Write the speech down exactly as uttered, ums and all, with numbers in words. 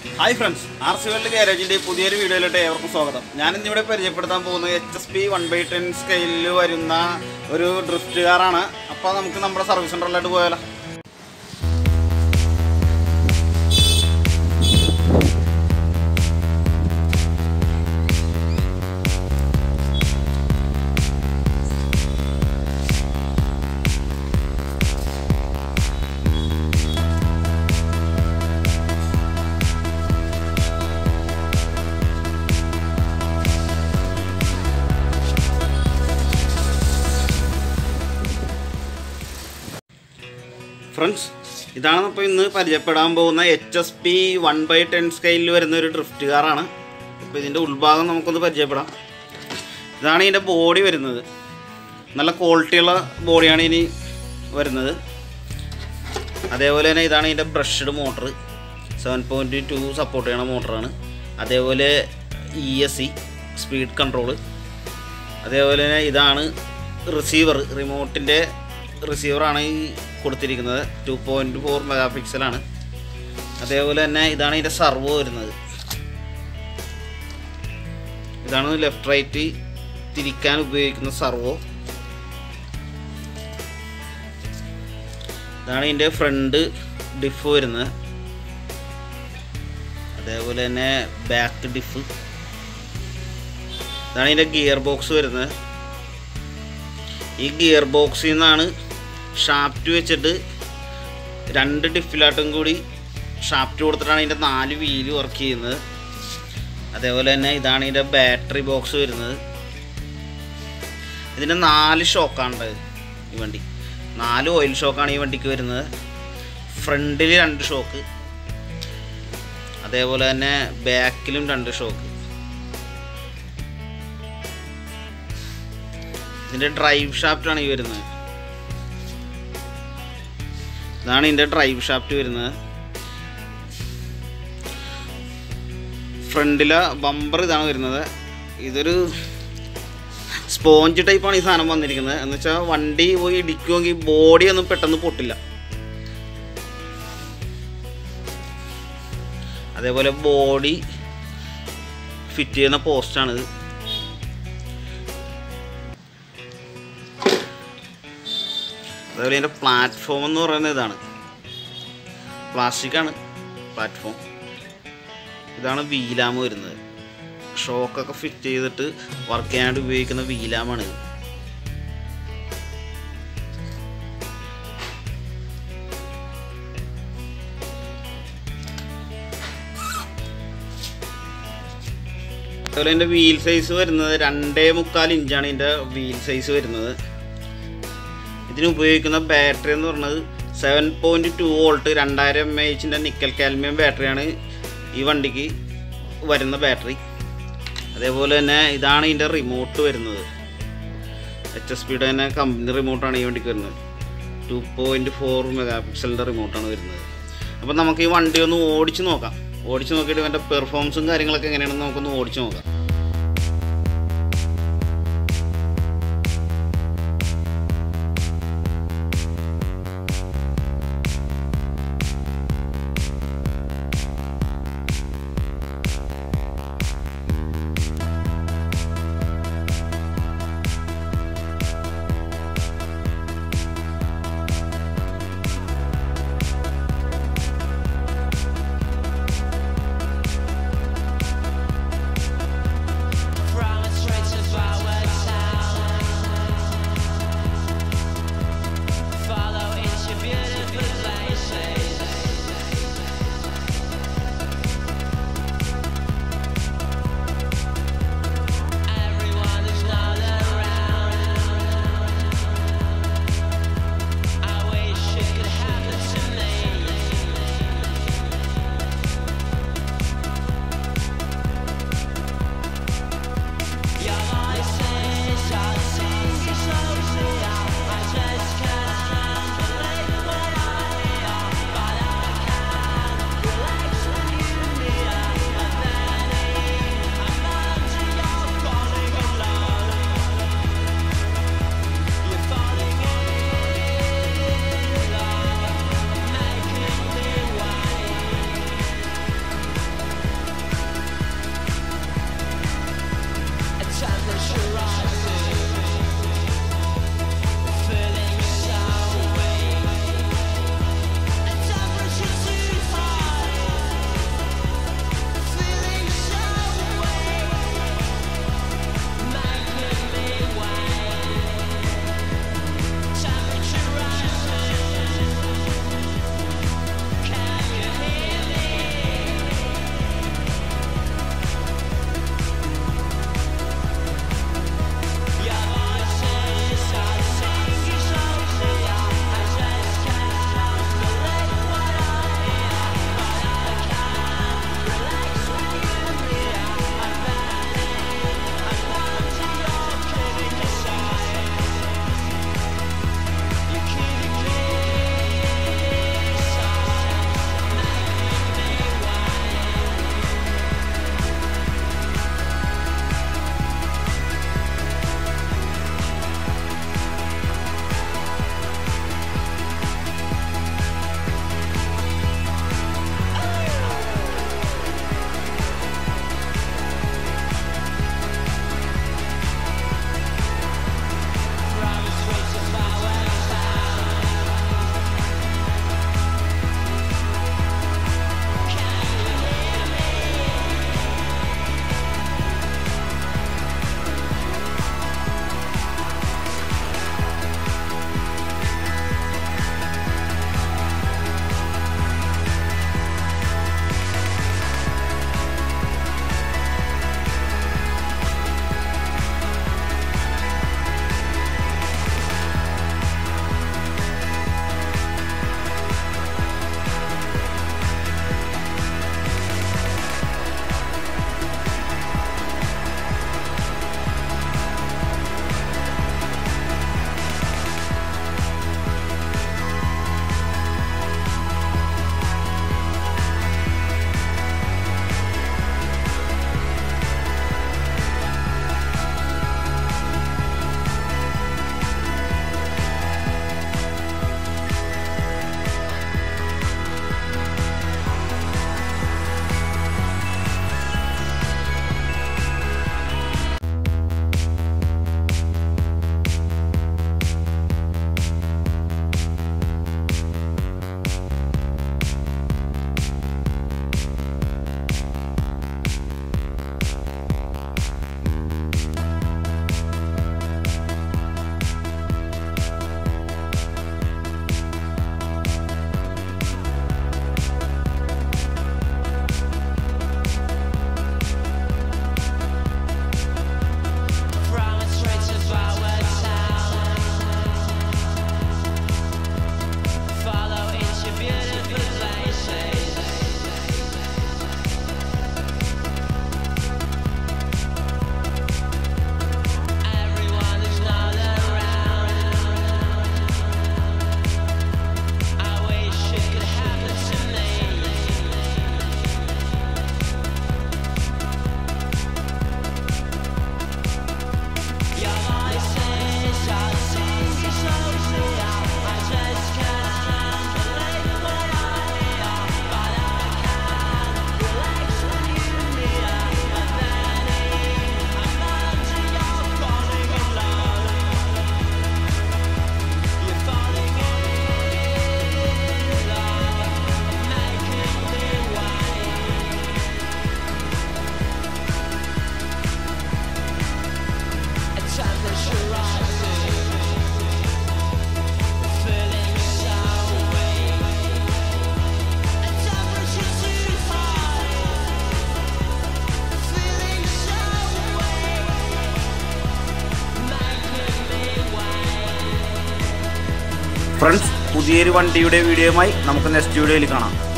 Hi friends, RcWorldgarage in പുതിയൊരു വീഡിയോയിലോട്ട് ഏവർക്കും സ്വാഗതം. ഞാൻ ഇന്ന് ഇവിടെ പരിചയപ്പെടുത്താൻ പോകുന്നത് H S P one by ten സ്കെയിലിൽ വരുന്ന ഒരു ഡ്രിഫ്റ്റ് കാറാണ്. അപ്പോൾ നമുക്ക് നമ്മുടെ സർവീസ് സെന്ററിലോട്ട് പോയാലോ. Friends, ഇതാണ് നമ്മൾ ഇന്ന് പരിചയപ്പെടാൻ പോകുന്ന H S P one by ten സ്കെയിലിൽ വരുന്ന ഒരു ഡ്രിഫ്റ്റ് കാറാണ്. അപ്പോൾ ഇതിന്റെ ഉൾഭാഗം നമുക്കൊന്ന് പരിചയപ്പെടാം. ഇതാണ് ഇതിന്റെ ബോഡി വരുന്നത്. നല്ല ക്വാളിറ്റിയുള്ള ബോഡിയാണ് ഇനി വരുന്നത്. അതേപോലെ തന്നെ ഇതാണ് ഇതിന്റെ brushed motor. seven point two support ചെയ്യുന്ന മോട്ടറാണ്. അതേപോലെ E S C speed control. അതേപോലെ തന്നെ ഇതാണ് റിസീവർ, റിമോട്ടിന്റെ റിസീവറാണ് ഈ കൊടുത്തിരിക്കുന്നത്. two point four മെഗാ പിക്സലാണ്. അതേപോലെ തന്നെ ഇതാണ് ഇതിൻ്റെ സർവോ വരുന്നത്. ഇതാണ് ലെഫ്റ്റ് റൈറ്റ് തിരിക്കാൻ ഉപയോഗിക്കുന്ന സർവോ. ഇതാണ് ഇതിൻ്റെ ഫ്രണ്ട് ഡിഫ് വരുന്നത്. അതേപോലെ തന്നെ ബാക്ക് ഡിഫ്. ഇതാണ് ഇതിൻ്റെ ഗിയർ ബോക്സ് വരുന്നത്. ഈ ഗിയർ ബോക്സിൽ നിന്നാണ് ഷാഫ്റ്റ് വെച്ചിട്ട് രണ്ട് ഡിഫിലാട്ടും കൂടി ഷാഫ്റ്റ് കൊടുത്തിട്ടാണ് ഇതിൻ്റെ നാല് വീല് വർക്ക് ചെയ്യുന്നത്. അതേപോലെ തന്നെ ഇതാണ് ഇതിൻ്റെ ബാറ്ററി ബോക്സ് വരുന്നത്. ഇതിൻ്റെ നാല് ഷോക്കാണ് ഈ വണ്ടി. നാല് ഓയിൽ ഷോക്കാണ് ഈ വണ്ടിക്ക് വരുന്നത്. ഫ്രണ്ടിൽ രണ്ട് ഷോക്ക്, അതേപോലെ തന്നെ ബാക്കിലും രണ്ട് ഷോക്ക്. ഇതിൻ്റെ ഡ്രൈവ് ഷാഫ്റ്റാണ് ഈ വരുന്നത്. ഇതാണ് ഇതിൻ്റെ ഡ്രൈവ് ഷാഫ്റ്റ് വരുന്നത്. ഫ്രണ്ടിലെ ബമ്പർ ഇതാണ് വരുന്നത്. ഇതൊരു സ്പോഞ്ച് ടൈപ്പാണ് ഈ സാധനം വന്നിരിക്കുന്നത്. എന്ന് വെച്ചാൽ വണ്ടി പോയി ഇടിക്കുമെങ്കിൽ ബോഡി ഒന്നും പെട്ടെന്ന് പൊട്ടില്ല. അതേപോലെ ബോഡി ഫിറ്റ് ചെയ്യുന്ന പോസ്റ്റാണിത്. അതേപോലെ ഇതിൻ്റെ പ്ലാറ്റ്ഫോം എന്ന് പറയുന്നത് ഇതാണ്. പ്ലാസ്റ്റിക്കാണ് പ്ലാറ്റ്ഫോം. ഇതാണ് വീലാമ് വരുന്നത്. ഷോക്കൊക്കെ ഫിറ്റ് ചെയ്തിട്ട് വർക്ക് ചെയ്യാനായിട്ട് ഉപയോഗിക്കുന്ന വീലാമാണിത്. അതേപോലെ ഇതിൻ്റെ വീൽ സൈസ് വരുന്നത് രണ്ടേ മുക്കാൽ ഇഞ്ചാണ് ഇതിൻ്റെ വീൽ സൈസ് വരുന്നത്. ഇതിന് ഉപയോഗിക്കുന്ന ബാറ്ററി എന്ന് പറയുന്നത് സെവൻ പോയിൻറ്റ് ടു വോൾട്ട് രണ്ടായിരം എം എച്ചിൻ്റെ നിക്കൽ കാൽമിയം ബാറ്ററിയാണ് ഈ വണ്ടിക്ക് വരുന്ന ബാറ്ററി. അതേപോലെ തന്നെ ഇതാണ് ഇതിൻ്റെ റിമോട്ട് വരുന്നത്. എച്ച് എസ് പിയുടെ തന്നെ കമ്പനി റിമോട്ടാണ് ഈ വണ്ടിക്ക് വരുന്നത്. ടു പോയിൻറ്റ് ഫോർ മെഗാ പിക്സലിൻ്റെ റിമോട്ടാണ് വരുന്നത്. അപ്പോൾ നമുക്ക് ഈ വണ്ടി ഒന്ന് ഓടിച്ച് നോക്കാം. ഓടിച്ച് നോക്കിയിട്ട് ഇതിൻ്റെ പെർഫോമൻസും കാര്യങ്ങളൊക്കെ എങ്ങനെയാണെന്ന് നമുക്കൊന്ന് ഓടിച്ച് നോക്കാം. ഫ്രണ്ട്സ്, പുതിയൊരു വണ്ടിയുടെ വീഡിയോയുമായി നമുക്ക് നെക്സ്റ്റ് വീഡിയോയിൽ കാണാം.